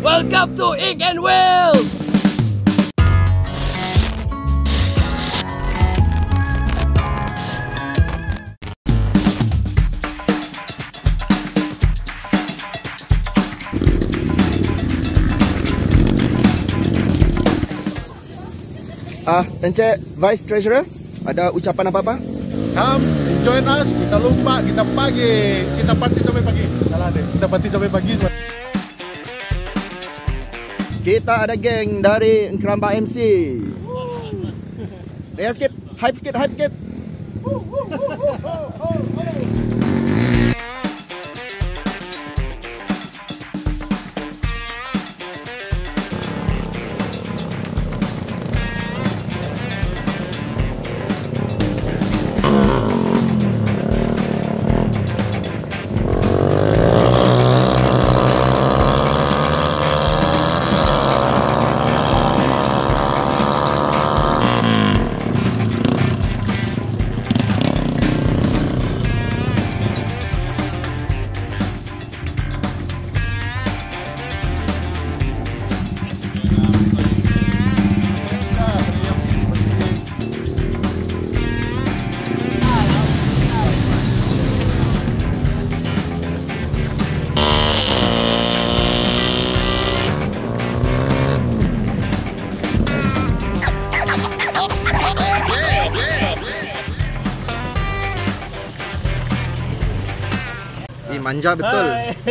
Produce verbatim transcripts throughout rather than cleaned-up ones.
Welcome to Ink and Wheels. Ah, Encik Vice Treasurer, ada ucapan apa-apa? Come, join us, kita lomba, kita pagi, kita party sampai pagi. Salah deh, kita party sampai pagi. Kita ada geng dari Keramba M C. Lihat sikit, hype sikit, hype sikit. Ih, manja betul.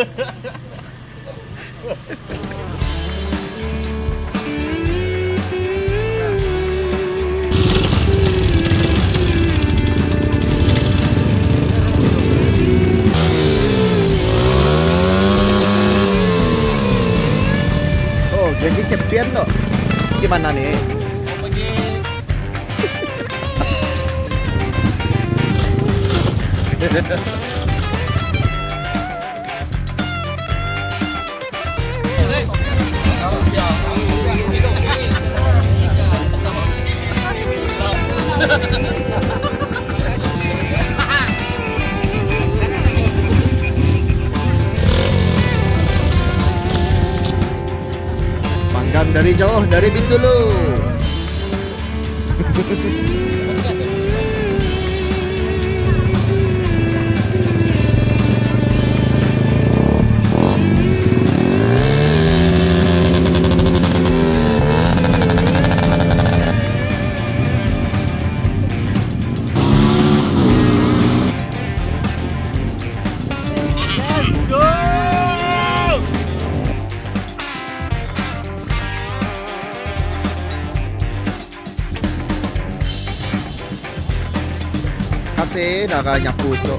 Oh, jadi champion loh. Gimana nih? Panggang dari jauh, dari Bintulu. Kasi nakanyapu ito.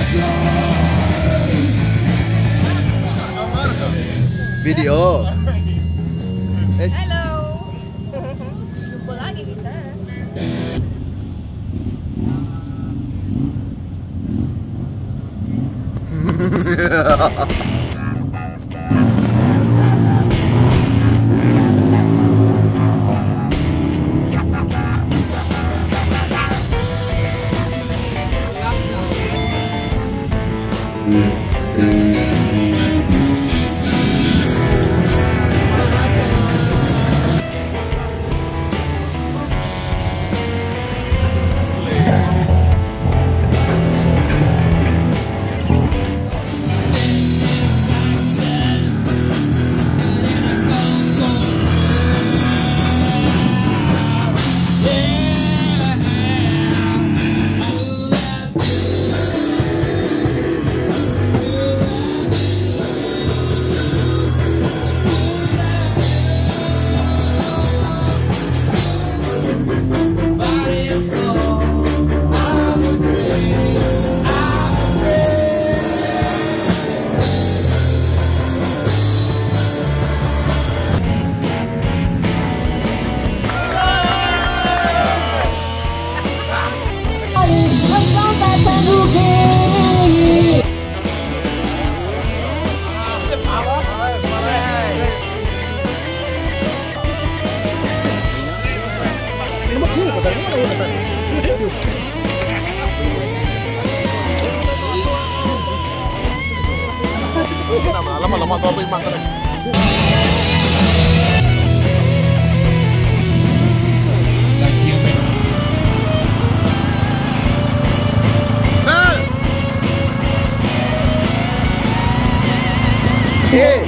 Video. Eh. Halo. Jumpa lagi kita. Lama-lama tuh apa imang kan? Eh.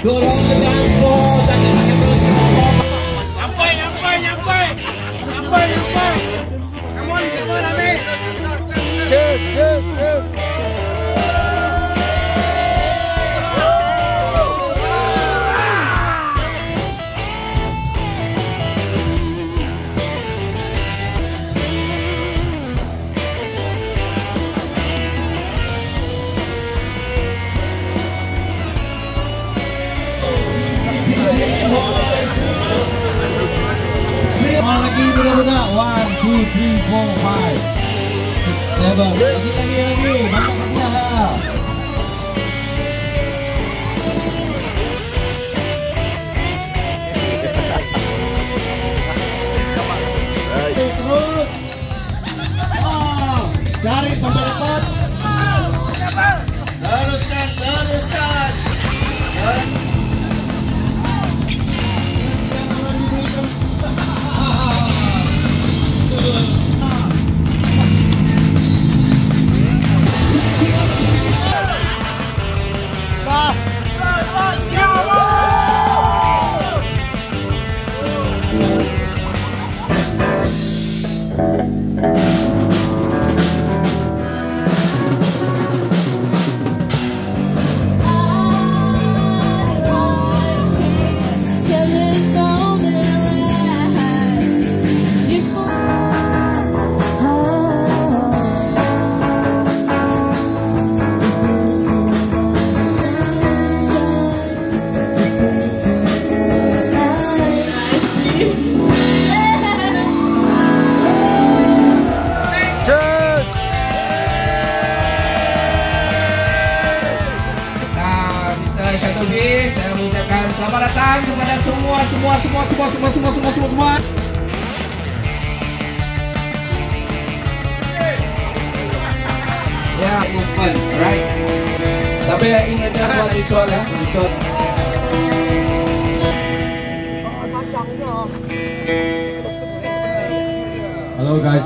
Nyampai, nyampai, nyampai. Nyampai, nyampai. Come on, come on, Ami. Cheers, cheers, cheers. Lagi budak-budak. One, two, three, four, five, six, seven. Lagi, lagi, lagi. Mantap lagi lah. Terus. Ah, cari sampai dapat. Teruskan, teruskan. Saya mengucapkan selamat datang kepada semua semua semua semua semua semua semua semua semua. Ya, fun, right? Sampai ingat buat visual ya, visual. Halo guys.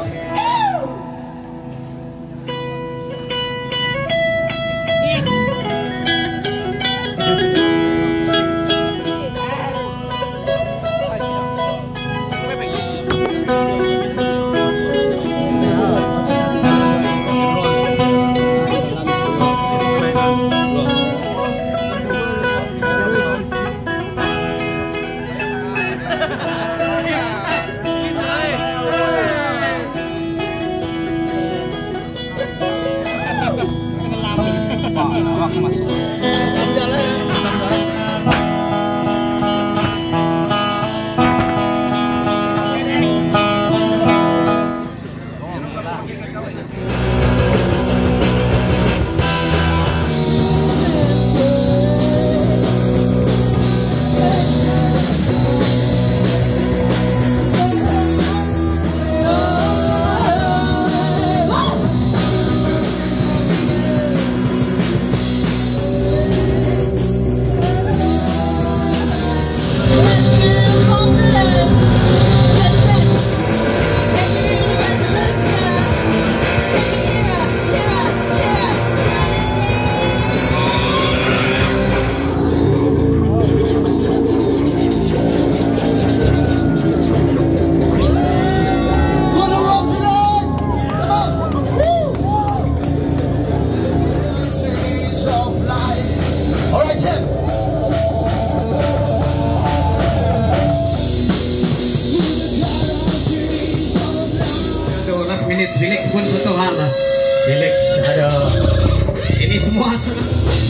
Pak, awak masuk. Minute Felix pun satu hal lah. Felix ada ini semua senang.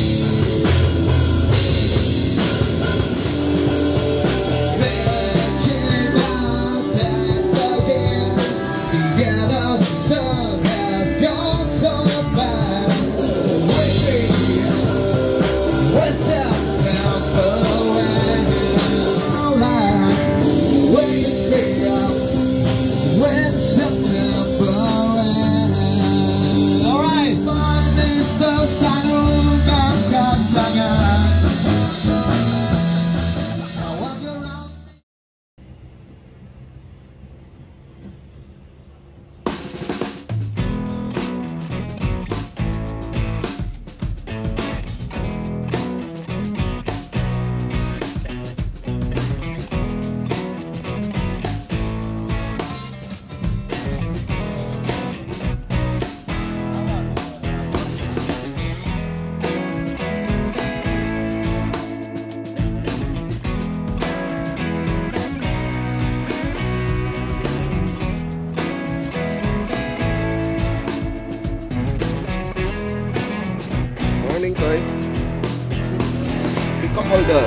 Toy. Peacock holder.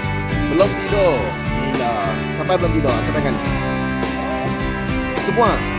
Belum tidur. Gila. Sampai belum tidur. Angkat tangan. Semua.